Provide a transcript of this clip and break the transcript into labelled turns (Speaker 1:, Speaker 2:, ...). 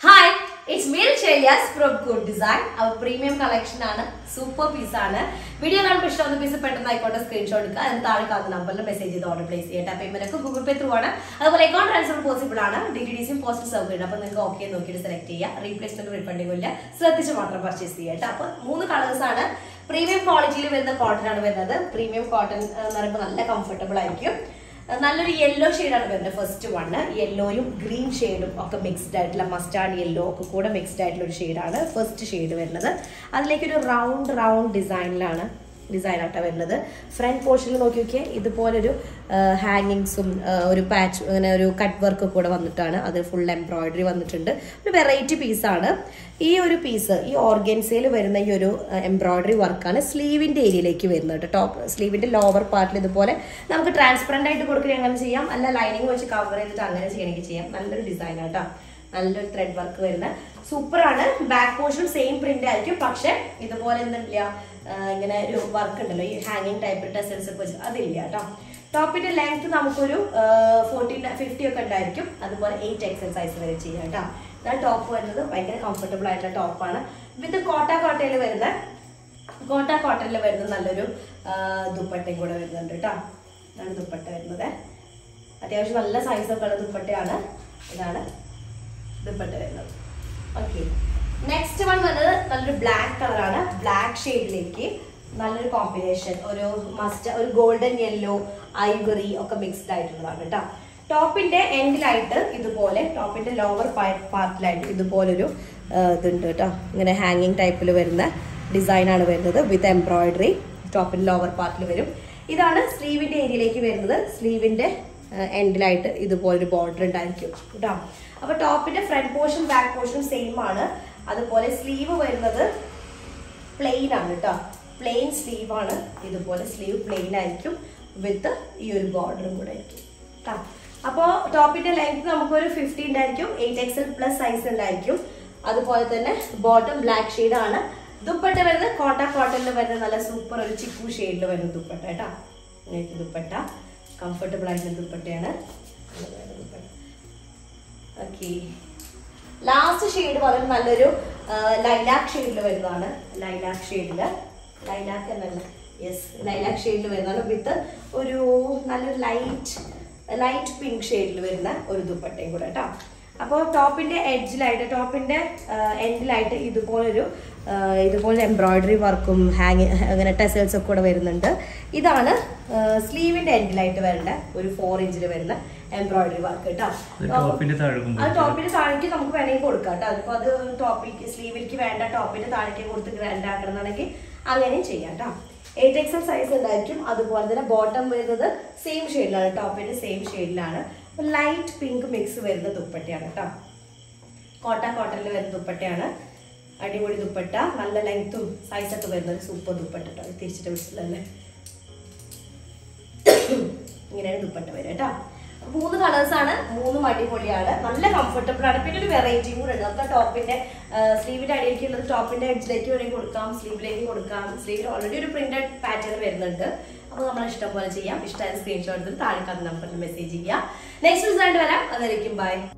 Speaker 1: Hi, it's me Chelias from Good Design. Our premium collection ആണ് super piece ആണ്. Video കാണുമ്പോൾ ഇഷ്ടമുള്ള piece പെട്ടെന്ന് ആയിക്കോട്ടെ സ്ക്രീൻഷോട്ട് എടുക്കുക. അതിന് താഴെ കാണുന്ന നമ്പറിൽ മെസ്സേജ് ചെയ്ത് ഓർഡർ പ്ലേസ് ചെയ്യട്ടെ. പേയ്മെന്റ് ഒക്കെ ഗൂഗിൾ പേ ത്രൂ ആണ്. അതുപോലെ അക്കൗണ്ട് ട്രാൻസ്ഫർ പോസിബിൾ ആണ്. DTDCയും പോസ്റ്റ് സൗകര്യം. അപ്പോൾ നിങ്ങൾക്ക് ഓക്കെ നോക്കിയിട്ട് സെലക്ട് ചെയ്യുക. റീപ്ലേസ്മെന്റ് റീഫണ്ടിംഗ് ഇല്ല. ശ്രദ്ധിച്ച് മാത്രം പർച്ചേസ് ചെയ്യട്ടെ. അപ്പോൾ 3 കളേഴ്സ് ആണ്. പ്രീമിയം ക്വാളിറ്റിയിൽ വരുന്ന കോട്ടൺ ആണ് വരുന്നത്. പ്രീമിയം കോട്ടൺ എന്ന് പറയുമ്പോൾ നല്ല കംഫർട്ടബിൾ ആയിരിക്കും. നല്ലൊരു യെല്ലോ ഷെയ്ഡാണ് വരുന്നത്. ഫസ്റ്റ് വണ് യെല്ലോയും ഗ്രീൻ ഷെയ്ഡും ഒക്കെ മിക്സ്ഡ് ആയിട്ടുള്ള മസ്റ്റാർഡ് യെല്ലോ ഒക്കെ കൂടെ മിക്സ്ഡ് ആയിട്ടുള്ള ഒരു ഷെയ്ഡാണ് ഫസ്റ്റ് ഷെയ്ഡ് വരുന്നത്. അതിലേക്കൊരു റൗണ്ട് ഡിസൈനിലാണ് ഡിസൈനായിട്ടാണ് വരുന്നത്. ഫ്രണ്ട് പോർഷനിൽ നോക്കി നോക്കിയാൽ ഇതുപോലൊരു ഹാങ്ങിങ്സും ഒരു പാച്ച് അങ്ങനെ ഒരു കട്ട് വർക്ക് കൂടെ വന്നിട്ടാണ്. അത് ഫുൾ എംബ്രോയിഡറി വന്നിട്ടുണ്ട്. ഒരു വെറൈറ്റി പീസാണ് ഈ ഒരു പീസ്. ഈ ഓർഗൻസയിൽ വരുന്ന ഈ ഒരു എംബ്രോയിഡറി വർക്കാണ് സ്ലീവിൻ്റെ ഏരിയയിലേക്ക് വരുന്നത്. ടോപ്പ് സ്ലീവിൻ്റെ ലോവർ പാർട്ടിൽ ഇതുപോലെ നമുക്ക് ട്രാൻസ്പെറൻ്റ് ആയിട്ട് കൊടുക്കുക അങ്ങനെ ചെയ്യാം, അല്ല ലൈനിങ് വെച്ച് കവർ ചെയ്തിട്ട് അങ്ങനെ ചെയ്യണമെങ്കിൽ ചെയ്യാം. നല്ലൊരു ഡിസൈൻ ആട്ടോ, നല്ലൊരു ത്രെഡ് വർക്ക് വരുന്ന സൂപ്പറാണ്. ബാക്ക് പോർഷൻ സെയിം പ്രിന്റ് ആയിരിക്കും, പക്ഷെ ഇതുപോലെ എന്തില്ല ഇങ്ങനെ ഒരു വർക്ക് ഉണ്ടല്ലോ ഈ ഹാങ്ങിങ് ടൈപ്പ് ടെസൽസ് ഒക്കെ വെച്ച് അതില്ല കേട്ടോ. ടോപ്പിന്റെ ലെങ്ത് നമുക്കൊരു 14-50 ഒക്കെ ഉണ്ടായിരിക്കും. അതുപോലെ 8XL സൈസ് വരെ ചെയ്യാം കേട്ടോ. ഇതാണ് ടോപ്പ് വരുന്നത്. ഭയങ്കര കംഫർട്ടബിൾ ആയിട്ടുള്ള ടോപ്പാണ്. വിത്ത് കോട്ടണിൽ വരുന്ന നല്ലൊരു ദുപ്പട്ടയും കൂടെ വരുന്നുണ്ട് കേട്ടോ. ഇതാണ് ദുപ്പട്ട വരുന്നത്. അത്യാവശ്യം നല്ല സൈസൊക്കെ ഉള്ള ദുപ്പട്ടയാണ്. ഇതാണ് ദുപ്പട്ട വരുന്നത്. ഓക്കെ, നെക്സ്റ്റ് വൺ വന്നത് നല്ലൊരു ബ്ലാക്ക് കളറാണ്. ബ്ലാക്ക് ഷെയ്ഡിലേക്ക് നല്ലൊരു കോമ്പിനേഷൻ, ഒരു ഗോൾഡൻ യെല്ലോ ഐവറി ഒക്കെ മിക്സ്ഡ് ആയിട്ടുള്ളതാണ് കേട്ടോ. ടോപ്പിന്റെ എൻഡിലായിട്ട് ഇതുപോലെ ടോപ്പിന്റെ ലോവർ പാർട്ടിലായിട്ട് ഇതുപോലൊരു ഇതുണ്ട് കേട്ടോ. ഇങ്ങനെ ഹാങ്ങിങ് ടൈപ്പിൽ വരുന്ന ഡിസൈനാണ് വരുന്നത്. വിത്ത് എംബ്രോയിഡറി ടോപ്പിന്റെ ലോവർ പാർട്ടിൽ വരും. ഇതാണ് സ്ലീവിന്റെ ഏരിയയിലേക്ക് വരുന്നത്. സ്ലീവിന്റെ എൻഡിലായിട്ട് ഇതുപോലൊരു ബോർഡർ ഉണ്ടായിരിക്കും കേട്ടോ. അപ്പൊ ടോപ്പിന്റെ front portion back portion same ആണ്. അതുപോലെ സ്ലീവ് വരുന്നത് പ്ലെയിൻ ആണ് കേട്ടോ. പ്ലെയിൻ സ്ലീവ് ആണ്. ഇതുപോലെ സ്ലീവ് പ്ലെയിൻ ആയിരിക്കും വിത്ത് ഈ ഒരു ബോർഡറും കൂടെ ആയിരിക്കും കേട്ടോ. അപ്പോൾ ടോപ്പിന്റെ ലെങ്ത് നമുക്കൊരു 50 ഉണ്ടായിരിക്കും. 8XL പ്ലസ് സൈസ് ഉണ്ടായിരിക്കും. അതുപോലെ തന്നെ ബോട്ടം ബ്ലാക്ക് ഷെയ്ഡ് ആണ്. ദുപ്പട്ട വരുന്നത് കോട്ടണിൽ വരുന്ന നല്ല സൂപ്പർ ഒരു ചിക്കു ഷെയ്ഡിൽ വരുന്ന ദുപ്പട്ട കേട്ടോ. ഇങ്ങനത്തെ ദുപ്പട്ട കംഫർട്ടബിൾ ആയിട്ടുള്ള ദുപ്പട്ടയാണ്. ഓക്കെ, ലാസ്റ്റ് ഷെയ്ഡ് വളരെ നല്ലൊരു ലൈലാക്ക് ഷെയ്ഡിൽ വരുന്നതാണ്. ലൈലാക്ക് ഷെയ്ഡിൽ വരുന്നതാണ് വിത്ത് ഒരു നല്ലൊരു ലൈറ്റ് പിങ്ക് ഷെയ്ഡിൽ വരുന്ന ഒരു ദുപ്പട്ടയും കൂടെ കേട്ടോ. അപ്പോൾ ടോപ്പിന്റെ എൻഡിലായിട്ട് ഇതുപോലെ എംബ്രോയിഡറി വർക്കും അങ്ങനെ ടെസൽസ് ഒക്കെ കൂടെ വരുന്നുണ്ട്. ഇതാണ് സ്ലീവിന്റെ എൻഡിലായിട്ട് വരേണ്ട ഒരു 4 ഇഞ്ചിൽ വരുന്ന എംബ്രോയിഡറി വർക്ക് കേട്ടോ. അത് ടോപ്പിന്റെ താഴേക്ക് നമുക്ക് വേണമെങ്കിൽ കൊടുക്കാം കേട്ടോ. അതിപ്പോ അത് സ്ലീവിലേക്ക് വേണ്ട ടോപ്പിന്റെ താഴേക്ക് കൊടുത്ത് ഗ്രാൻഡ് ആക്കണമെന്നുണ്ടെങ്കിൽ അങ്ങനെയും ചെയ്യാം കേട്ടോ. 8XL സൈസ് ഉണ്ടായിരിക്കും. അതുപോലെ തന്നെ ബോട്ടം വരുന്നത് സെയിം ഷെയ്ഡിലാണ്. ടോപ്പിന്റെ സെയിം ഷെയ്ഡിലാണ്. ലൈറ്റ് പിങ്ക് മിക്സ് വരുന്ന ദുപ്പട്ടയാണ് കേട്ടോ. കോട്ടണിൽ വരുന്ന ദുപ്പട്ടയാണ്. അടിപൊളി ദുപ്പട്ട, നല്ല ലെങ്ത്തും സൈസൊക്കെ വരുന്നത് സൂപ്പർ ദുപ്പട്ട കേട്ടോ. തിരിച്ചിട്ട് വിളിച്ചില്ലല്ലേ, ഇങ്ങനെയാണ് ദുപ്പട്ട വരും കേട്ടോ. 3 കളേഴ്സാണ്. 3 അടിപൊളിയാണ്, നല്ല കംഫർട്ടബിൾ ആണ്. പിന്നെ ഒരു വെറൈറ്റിയും കൂടെ ഉണ്ട്. നമുക്ക് ടോപ്പിന്റെ സ്ലീവിന്റെ അടിയിലേക്കുള്ളത് ടോപ്പിന്റെ എഡ്ജിലേക്ക് വേണമെങ്കിൽ കൊടുക്കാം, സ്ലീവിലേക്ക് കൊടുക്കാം. സ്ലീവിൽ ഓൾറെഡി ഒരു പ്രിന്റഡ് പാറ്റേൺ വരുന്നുണ്ട്. അപ്പോൾ നമ്മൾ ഇഷ്ടം പോലെ ചെയ്യാം. ഇഷ്ടമായ സ്ക്രീൻഷോട്ട് എടുത്ത് താഴെ നമ്പറിൽ മെസ്സേജ് ചെയ്യാം. നെക്സ്റ്റ് ഡിസൈൻ വരാം. അതായിരിക്കും ബൈ.